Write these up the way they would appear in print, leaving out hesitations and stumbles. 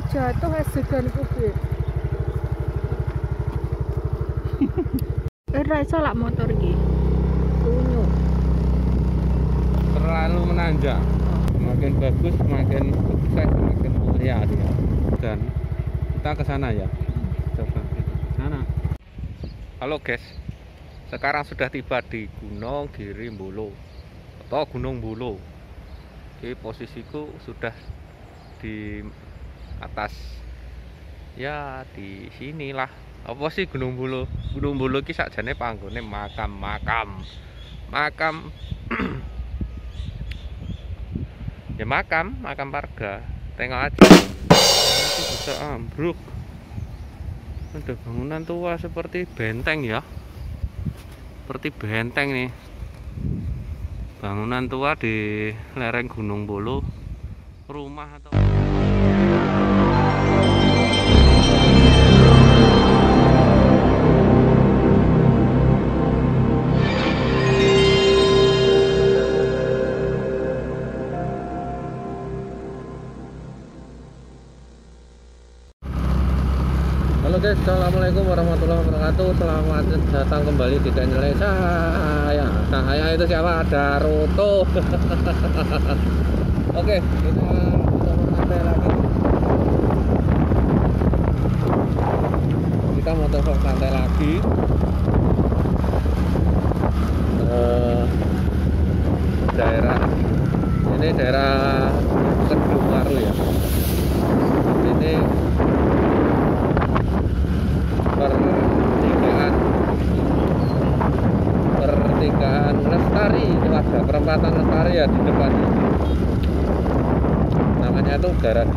jatuh segan kuwi. Ora iso lak motor iki. Unyu. Terlalu menanjak. Semakin bagus, semakin sukses, semakin mulia dia. Dan kita ke sana ya. Coba kita ke sana. Halo guys. Sekarang sudah tiba di Gunung Girimbolo atau Gunung Bolo. Oke, posisiku sudah di atas. Ya, di sinilah. Apa sih Gunung Bolo? Gunung Bolo ki sakjane panggone makam ya makam warga. Tengok aja itu bisa ambruk. Ada bangunan tua seperti benteng ya, seperti benteng nih, bangunan tua di lereng Gunung Bolo. Rumah atau Halo guys, assalamualaikum warahmatullahi wabarakatuh. Selamat datang kembali di channel saya itu siapa? Ada Roto. Oke, kita santai lagi. Kita mau telepon santai lagi. Daerah ini daerah Kedungwaru ya. Ini pertigaan Lestari, itu ada perempatan Lestari ya di depan. Namanya itu garasi.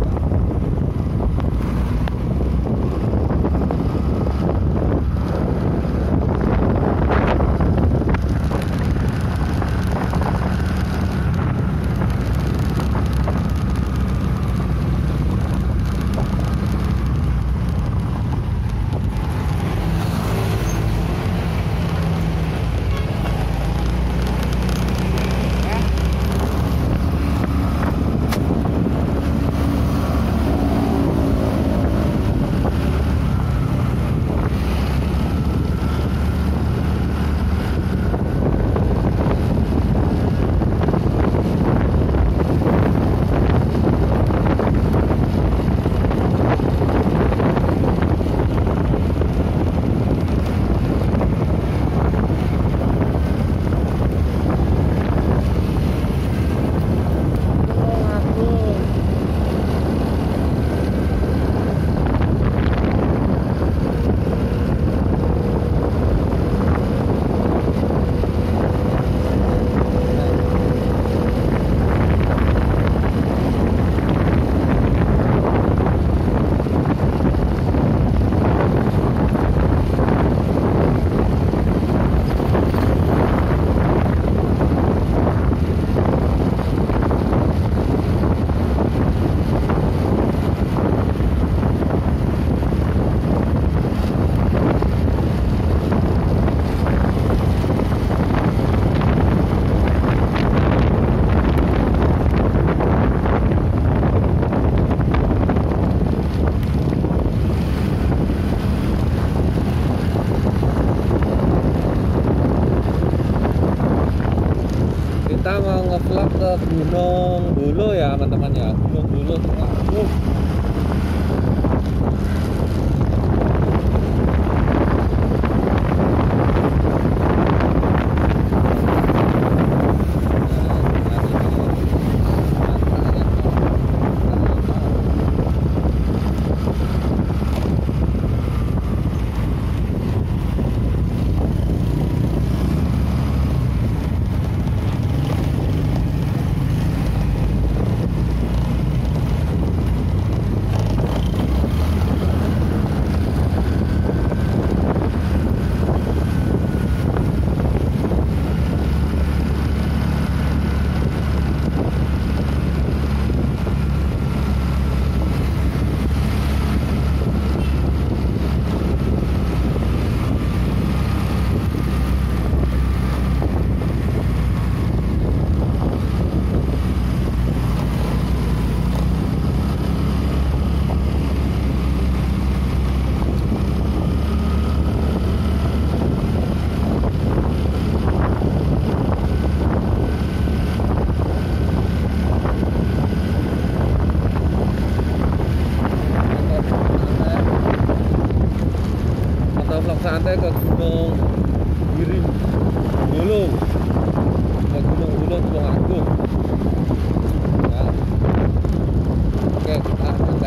Kita mau nge-vlog ke Gunung Bolo ya teman-teman ya. Gunung Bolo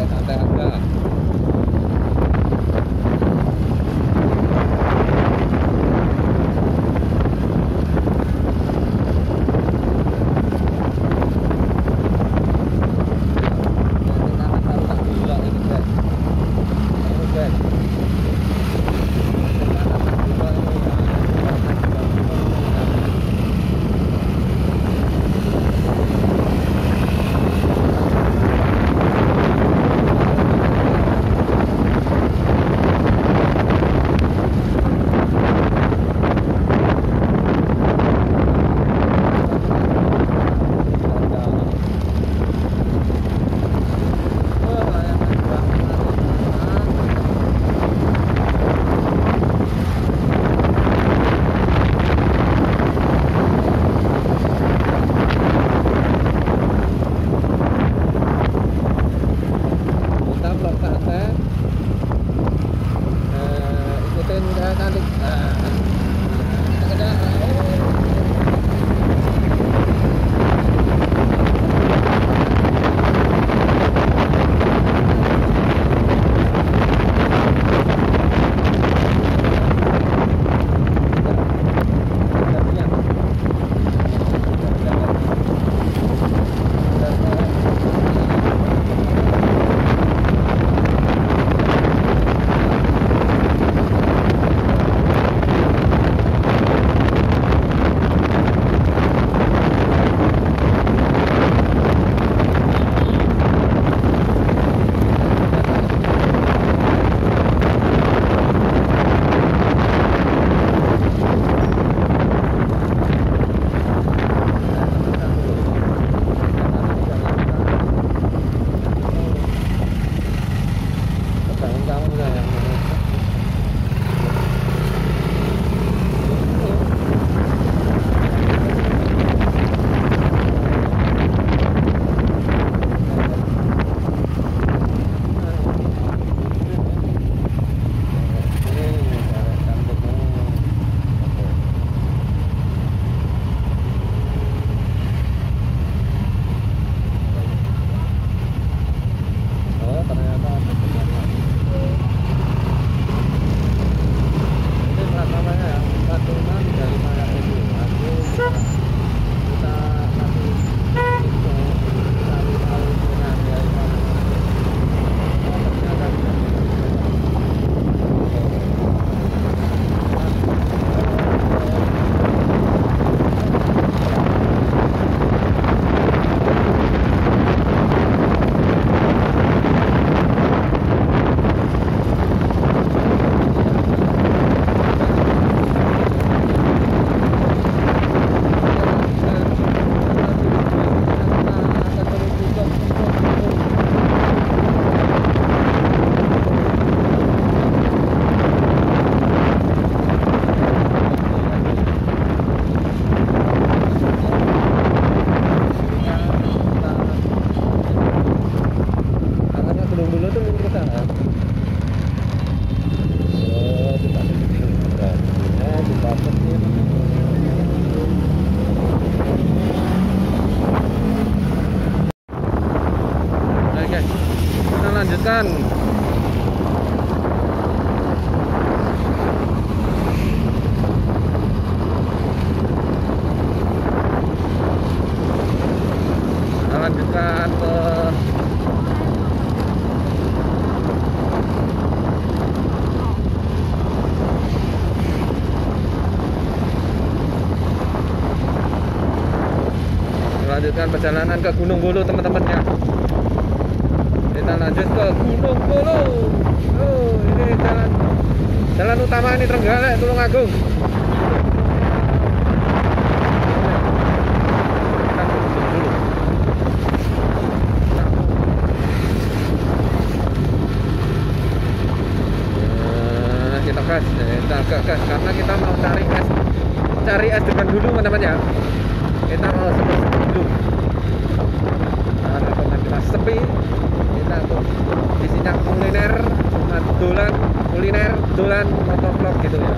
santai aja. lanjutkan. Kita lanjutkan ke lanjutkan perjalanan ke Gunung Bolo, teman-teman ya. Kita lanjut ke Gunung Bolo. Oh, ini jalan utama ini Trenggalek Tulungagung. Kita gas karena kita mau cari es degan dulu, teman-teman ya. Kita mau sepi dulu. Karena kita sepi, kita tuh isinya kuliner, dolan motovlog gitu ya.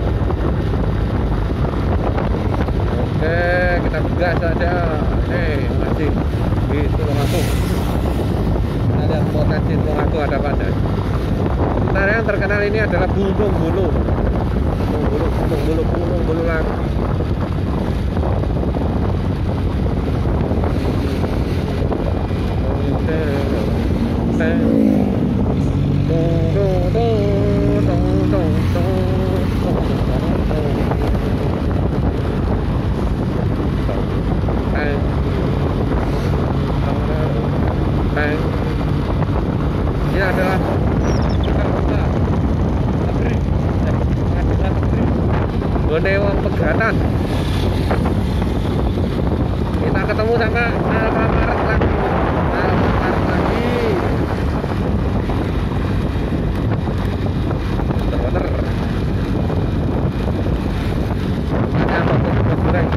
Oke, kita gas aja. Masih di Tulungagung. Kita lihat potensi Tulungagung. itu ada pada. Sementara yang terkenal ini adalah Gunung Bulu. Gunung Bulu lagi. Ini adalah Bonewong Pegatan. Kita ketemu sama Alfamart lagi. Muter-muter. Ada apa goreng?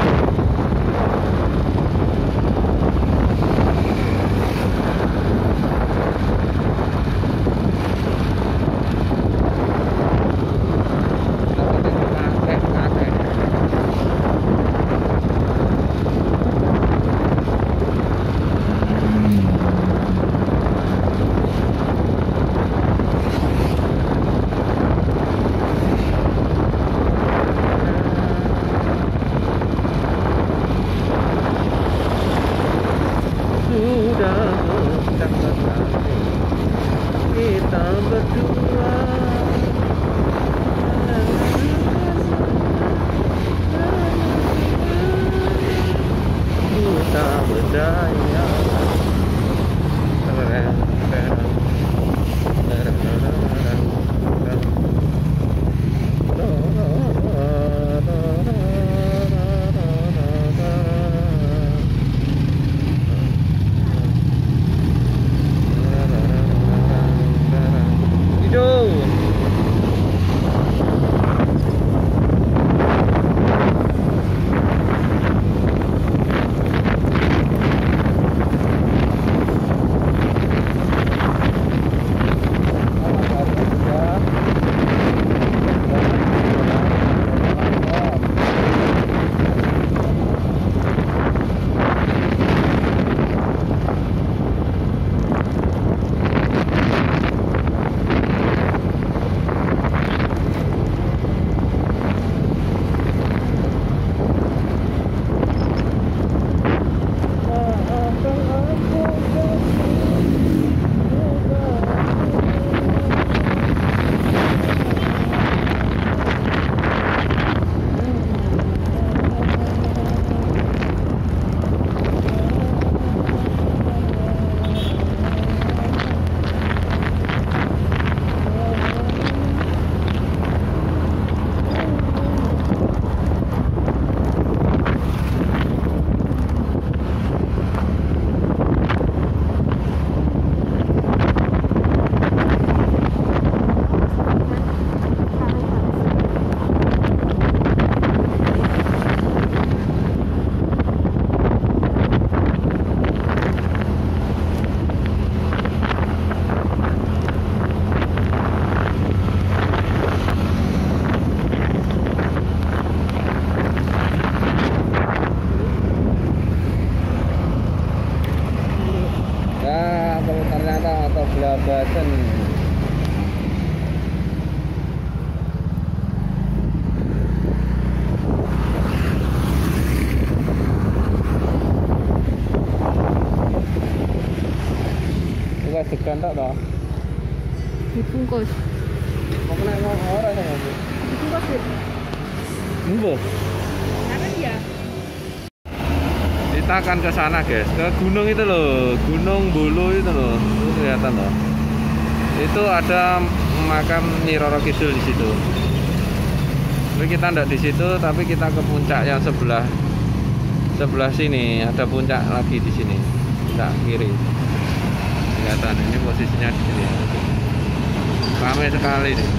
Kita berdua kita berdaya. Belabasan. Coba segan tak toh? Dibungkus. Mau kena orang ya? Dibungkus ya? Enggak. Karena dia. Kita akan ke sana guys, ke gunung itu loh, Gunung Bulu itu loh, itu kelihatan loh. Itu ada makam Nyi Roro Kidul di situ. Tapi kita tidak di situ, tapi kita ke puncak yang sebelah sini. Ada puncak lagi di sini, puncak kiri. Kelihatan ini posisinya di sini. Ramai sekali nih.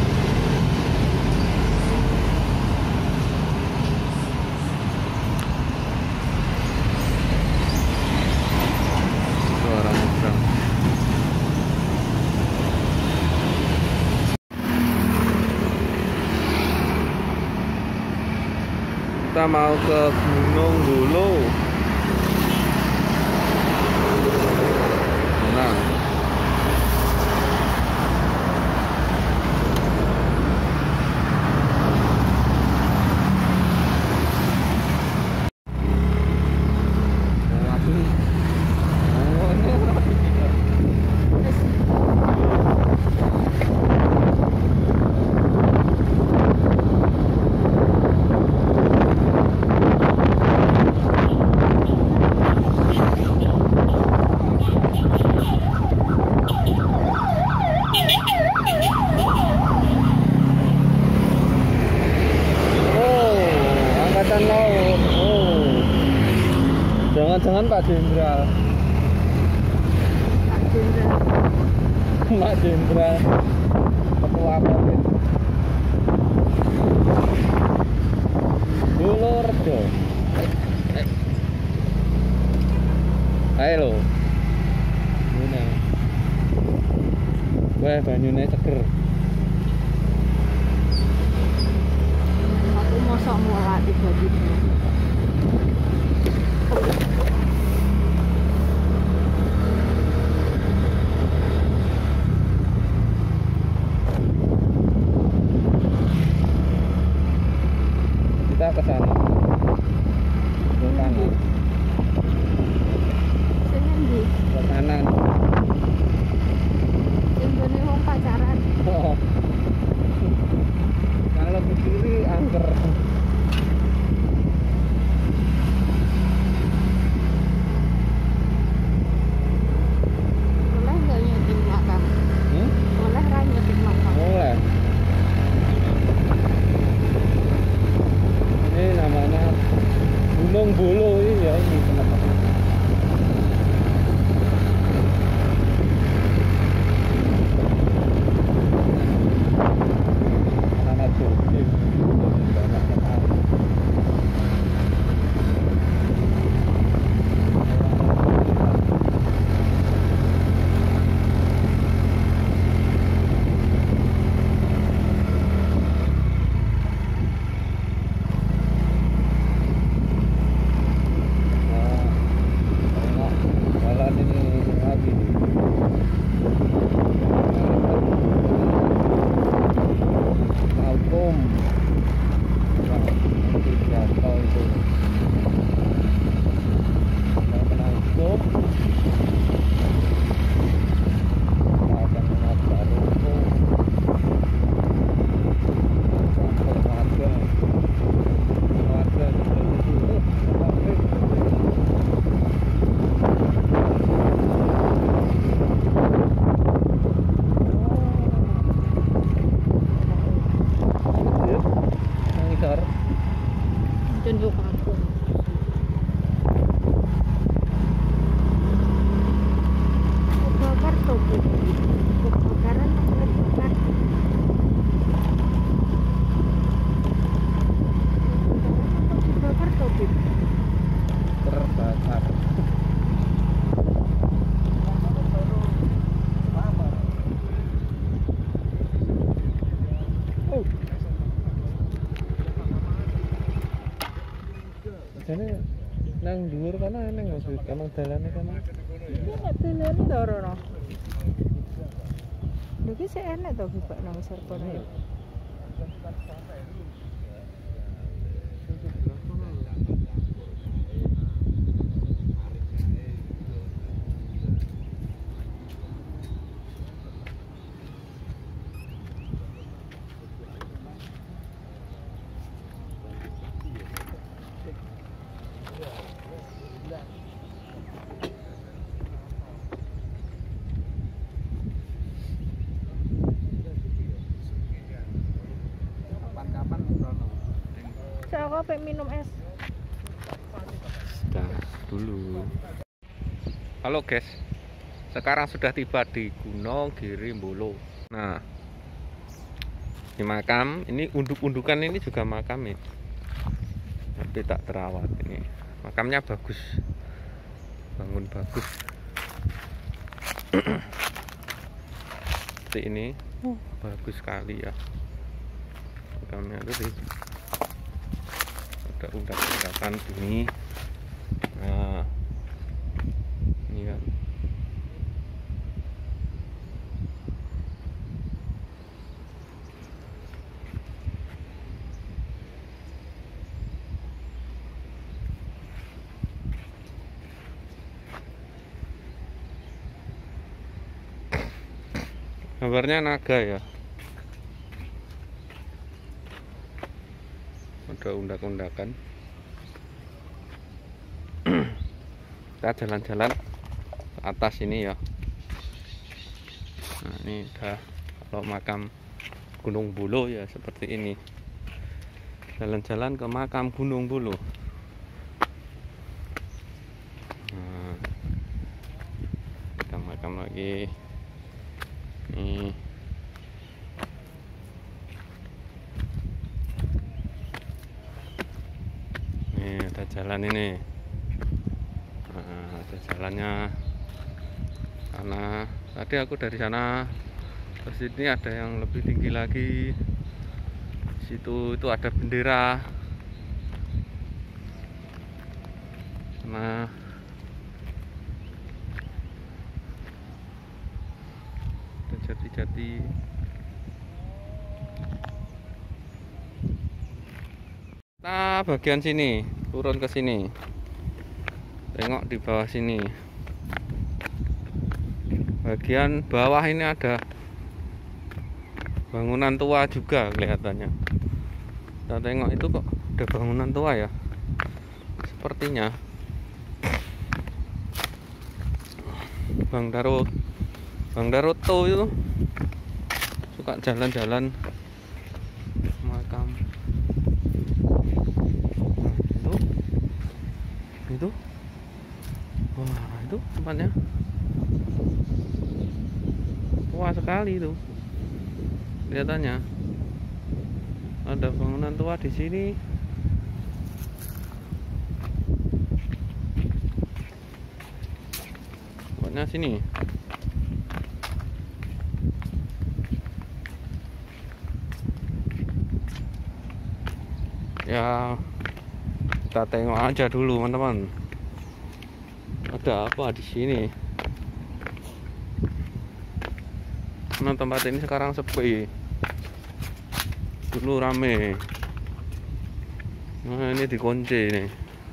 Kita mau ke Gunung Bulu. Nah, Jenderal. Pak Jenderal. Mak Jenderal. Ketua Babin. Bulurejo. Ayo lho. Ngene. Wah, banyune seger. Aku mosok mulak tiba-tiba. Kita ke sana. Ke kanan. Sing endi? Ke kanan. Sing gone wong pacaran. Oh. Kalau ke kiri angker. Boleh nggak nyeting makam? Boleh ra nyeting makam? Boleh. Ini namanya Gunung Bolo ini ya, ini teman-teman. Anak jogging banyak sekali. Nah, jalan ini lagi nih. Alkom. Nah, itu jatuh itu. Nah, kena hukum. Nah, akan kena baru. Sampai warga. Warga seperti itu. Pabrik. Yuk, ngisor. Tunjuk aku. Kebakar tuh. Kebakaran atau kebakar? Kebakar tuh. Terbakar. Oh. Jadi nang dhuwur kana eneng maksud emang dalane kana. Ini nek dalane to ora. Lho ki sik enek to ki Pak nang serpon. Kapan-kapan ngono. Saya pengen minum es. Sudah dulu. Halo guys. Sekarang sudah tiba di Gunung Girimbolo. Nah, di makam ini unduk-undukan ini juga makam ini. Tapi tak terawat ini. Makamnya bagus. Bangun bagus. Seperti ini. Bagus sekali ya. Makamnya itu ada undak-undakan ini. Nah, ini kan. Gambarnya naga ya. Ada undak-undakan. Kita jalan-jalan ke atas ini ya. Nah, ini udah kalau makam Gunung Bolo ya seperti ini. Jalan-jalan ke makam Gunung Bolo. Nah, makam lagi. Nih. Nih ada jalan ini. Nah, ada jalannya. Karena tadi aku dari sana ke sini ada yang lebih tinggi lagi. Situ itu ada bendera. Nah, ada jati-jati. Nah, bagian sini, turun ke sini. Tengok di bawah sini. Bagian bawah ini ada bangunan tua juga kelihatannya. Kita tengok itu kok ada bangunan tua ya. Sepertinya Bang Daroto itu suka jalan-jalan makam. Nah, itu wah, itu tempatnya tua sekali itu. Kelihatannya ada bangunan tua di sini. Tempatnya sini. Ya, kita tengok aja dulu, teman-teman. Ada apa di sini? Nah, tempat ini sekarang sepi. Dulu rame. Nah, ini dikunci nih.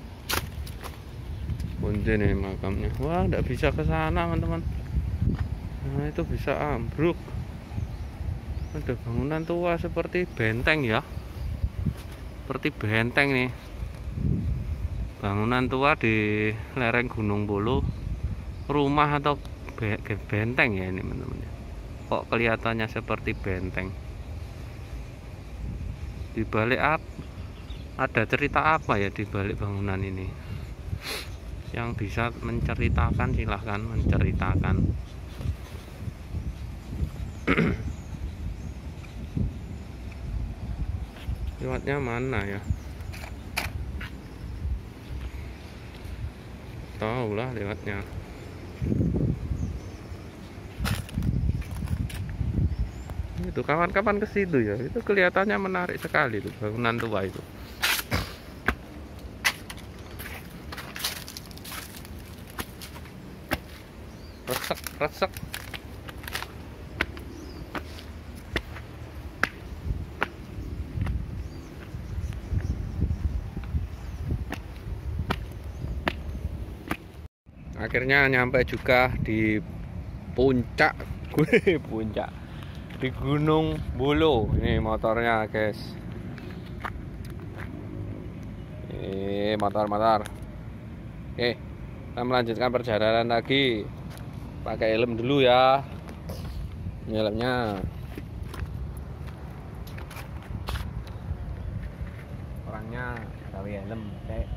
Kunci nih makamnya. Wah, enggak bisa ke sana, teman-teman. Nah, itu bisa ambruk. Ada bangunan tua seperti benteng ya. Seperti benteng nih. Bangunan tua di lereng Gunung Bolo. Rumah atau benteng ya ini, teman-teman. Kok kelihatannya seperti benteng. Di balik ada cerita apa ya di balik bangunan ini? Yang bisa menceritakan silahkan menceritakan. Lewatnya mana ya? Tahu lah lewatnya. Itu kawan-kawan ke situ ya. Itu kelihatannya menarik sekali tuh bangunan tua itu. Resek. Akhirnya nyampe juga di puncak di Gunung Bolo. Ini motornya, guys. Ini motor. Oke, kita melanjutkan perjalanan lagi. Pakai helm dulu ya. Ini helmnya. Orangnya gawe helm, kayak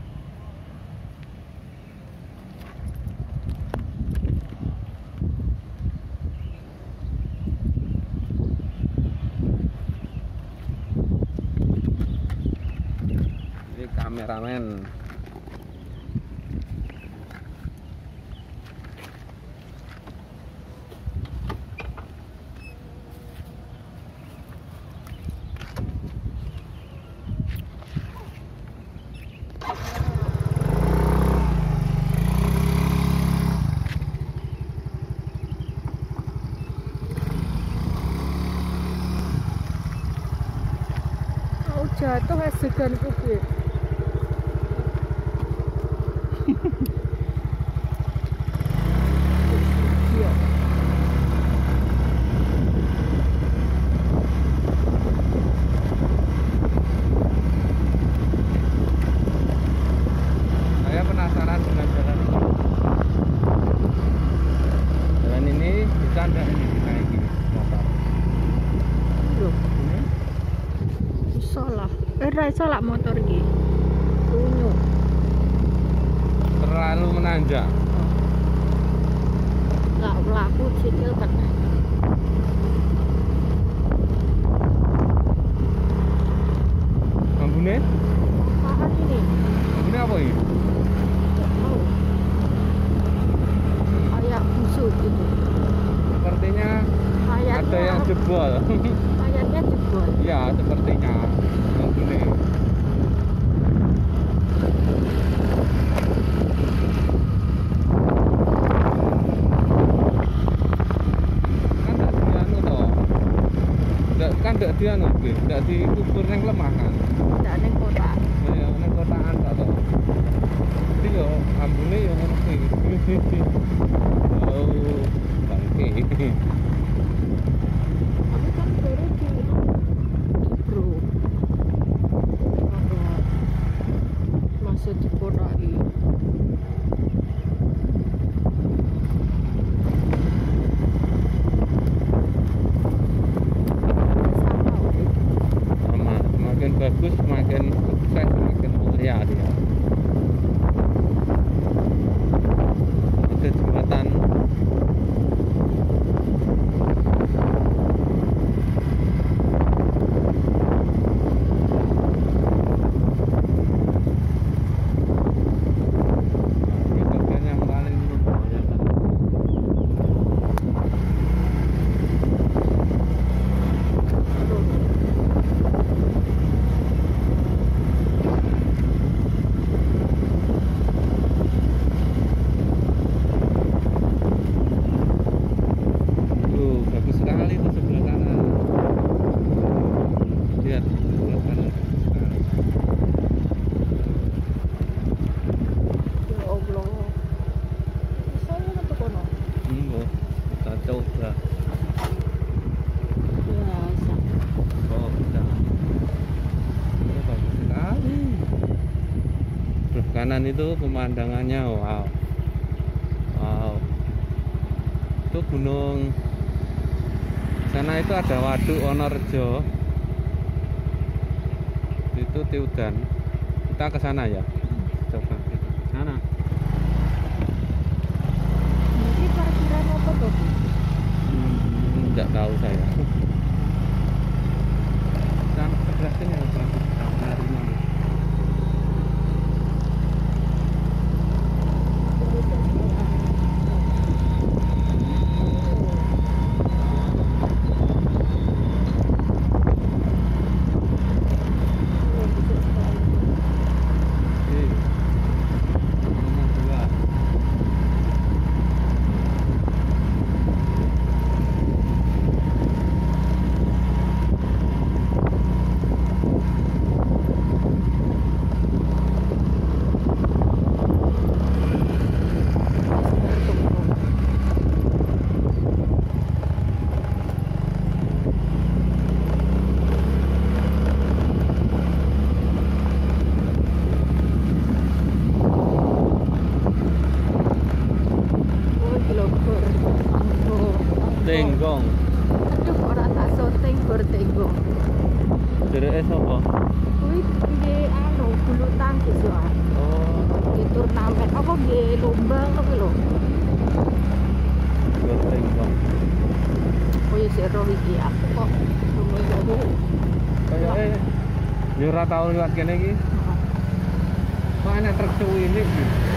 kameramen. Jatuh es segan kuwi. Saya penasaran dengan jalan ini. Jalan ini bisa enggak ini dinaiki motor? Loh, iso lah. Ra iso lah motor iki. Tunyu. Terlalu menanjak. Lah, aku sikil kena. Ambune? Apaan ini? Ambune apa ini? Nggak tahu. Kayak busuk gitu. Sepertinya Kayaknya ada yang jebol. kayaknya jebol. Ya, sepertinya ambune. Kan ndak dianu kuwi, ndak dikubur nang lemah kan. Nggak neng kota. Ya nang kotaan tak to. Jadi yo ambune yo ngono kuwi. Oh, bangke. Tapi kan baru di bro. Masuk di kota ini. Semakin bagus, semakin sukses, semakin mulia dia. Ada jembatan. Ini bagian yang paling membahayakan. Bagus sekali itu sebelah kanan. Lihat sebelah kanan bagus sekali. Ya Allah. Bisa nggak tuh kono? Enggak, kita coba. Biasa. Oh, bisa. Ini bagus sekali. Sebelah kanan itu pemandangannya wow. Wow. Itu gunung. Sana itu ada Waduk Wonorejo. Itu Tiudan. Kita ke sana ya. Coba kita ke sana. Ini parkiran apa tuh? Enggak tahu saya. Sana sebelah sini ada bagus harimau. Tenggong. Aduh, orang tak syuting bertenggong. Jereke sapa? Kuwi piye anu bulu tangkis ya. Oh, Di turnamen apa nggih lomba apa lho. tenggong. Oh ya sik roh iki aku kok ngono. Kayake yo ora tau liwat kene iki. Kok enek truk cuwi ini.